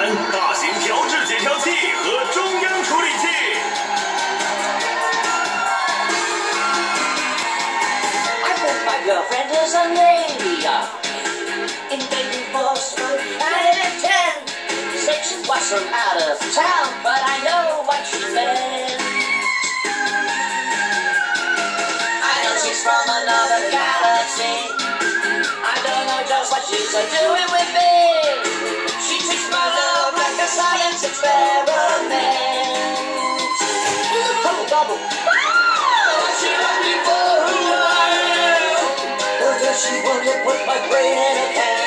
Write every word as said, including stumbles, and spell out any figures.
大型调制解调器和中央处理器。 I think my girlfriend is a lady. In baby force, nine and ten. Said she was from out of town, but I know what she meant. I know she's from another galaxy. I don't know just what she's doing with me. She treats my love like a science experiment. Bubble, bubble. Does she love me for who I am? Or does she want to put my brain in a can?